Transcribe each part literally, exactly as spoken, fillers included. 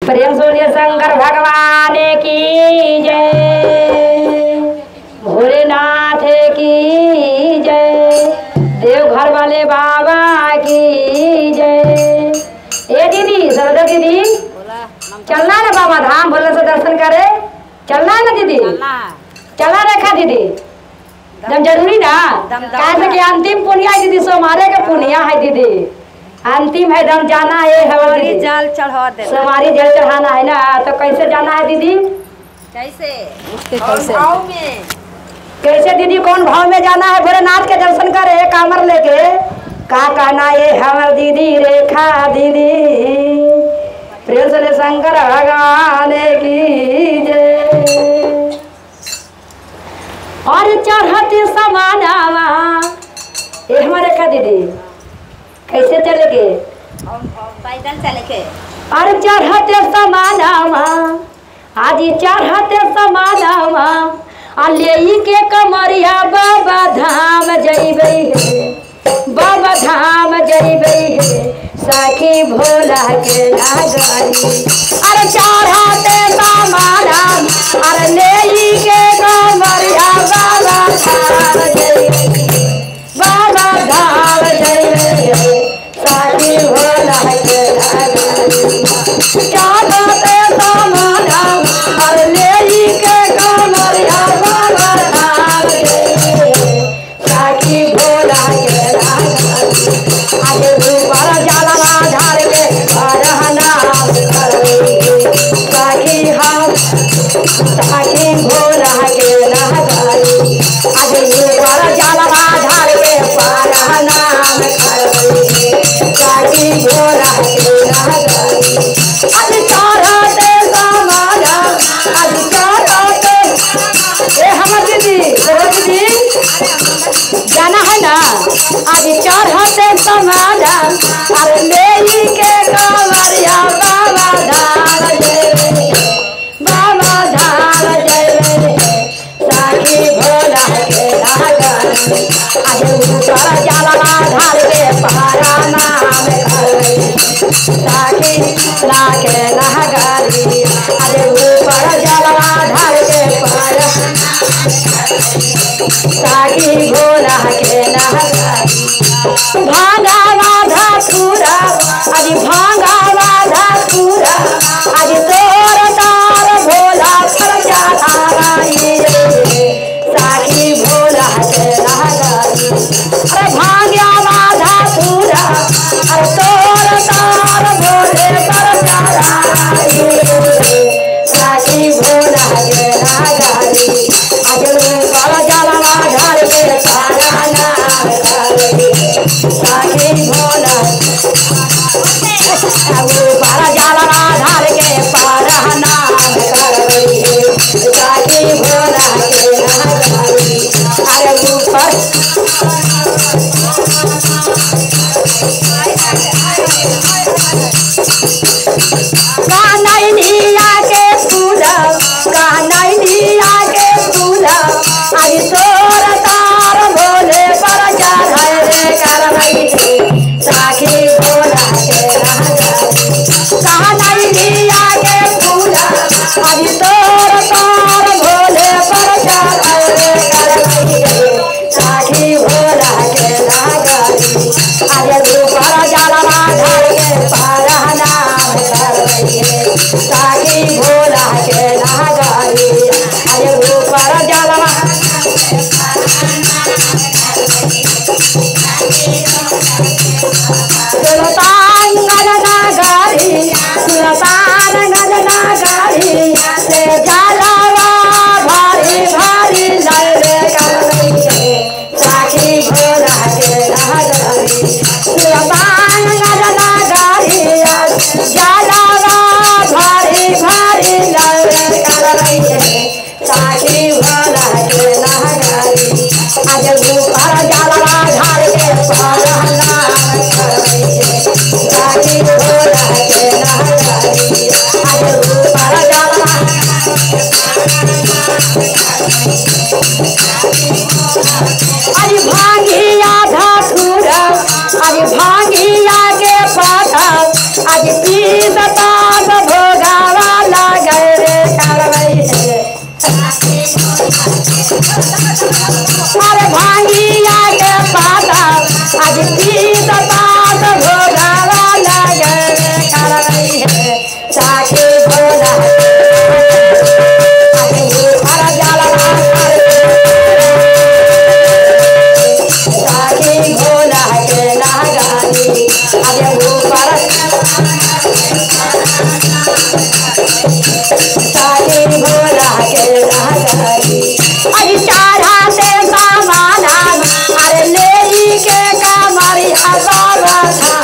प्रेम सूर्य शंकर भगवान की जय, भोलेनाथ की जय, देवघर वाले बाबा की जय। ए दीदी, सरदा दीदी, चलना है ना बाबा धाम भोले से दर्शन करे? चलना है ना दीदी? चला रेखा दीदी, दम जरूरी ना, कैसे कि अंतिम पुनिया है दीदी, सोमारे का पुनिया है दीदी, अंतिम है दम जाना है। हमारी जल चढ़ा दे, हमारी जल चढ़ाना है ना, तो कैसे जाना है दीदी? कैसे उसके कैसे भाव में, कैसे दीदी कौन भाव में जाना है? भोलेनाथ के दर्शन करे कामर लेके, का कहना है हमर दीदी रेखा दीदी, प्रेम से शंकर भगवान की जय। और चढ़ते समानावा ये हमारे रेखा दीदी कैसे चलेगे? पैदल चले के। और चढ़ते समानावा आज चढ़ते समानावा अले के कमरिया बाबा धाम जइबे बाबा धाम जइबे सखी भोला के नागरी। अरे चढ़ते समाना अरे ले के कमरिया बाबा धाम जइबे बाबा धाम जइबे सखी भोला के नागरी। चढ़ते समाना अरे ले के कमरिया बाबा धाम जइबे सखी भोला के नागरी। आगे ऊपर जलवा ढाल के बरहना सखी हम सखी भोला के नागरी। आगे ऊपर जलवा ढाल के बरहना सखी भोला के नागरी। आज चढ़ते समाना आज चढ़ते ए हमर दीदी दीदी जाना है ना। आज चढ़ते समाना अरे ले के कमरिया बाबा धाम जइबे बाबा धाम जइबे सखी भोला के नागरी। आज ऊपर जलवा ढाल के पारा नाम करबे सखी भोला के नागरी। आज ऊपर जलवा ढाल के पारा सखी भोला के नागरी। भांगा वाधा पूरा आज भांगा वाधा पूरा आज तोर तार भोला खर्चा धाराई सखी भोला के नागरी। अरे भांगा वाधा पूरा अरे तोर तार भोले खर्चा धाराई सखी भोला के नागरी। आज ऊपर जलवा ढाल के पारा नाम करबे सखी भोला ऊपर जलवा ढाल के पारा नाम करबे सखी भोला के नागरी। अरे ऊपर कानैया के फूला कानैया के फूला आज तोर तार भोले पर चढ़ाए रे करबे सखी भोला के नागरी। कानैया के फूला आज तोर तार भोले पर चढ़ाए रे करबे सखी भोला के नागरी। आज ऊपर जलवा ढाल के पारा नाम करबे सखी भोला के नागरी। आज ऊपर जलवा सुल्तान गजना गाड़ी सुल्तान गजना गाड़ी से जलवा भारी भारी लड़े करबे सखी भोला के नागरी। सुल्तान गजना गाड़ी जलवा भारी भारी लड़े करबे सखी भोला के नागरी। आज ऊपर जलवा ढाल के पारा नाम करबे सखी भोला के नागरी। आज ऊपर जलवा आज भांगिया धतूरा आज भांगिया के पाता आज पीसता भोगा अरे भांगिया के पाता आज पीत पात भोगावा लगे कर रही है साखी भोला आज ऊपर जलवा साखी भोला के लगानी आज ऊपर साखी भोला के लगानी अरे चारा से सामाना अरे लेरी के कमरी हजारा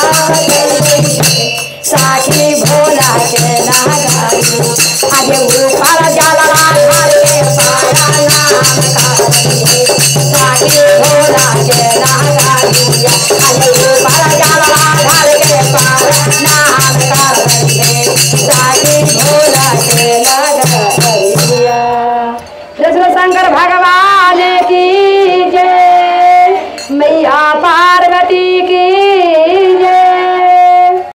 साखी भोला के लगानी आज ऊपर जलवा घर के पारा नाम करेंगे साखी भोला के लगानी आज ऊपर जलवा घर के पारा नाम करेंगे साखी भोला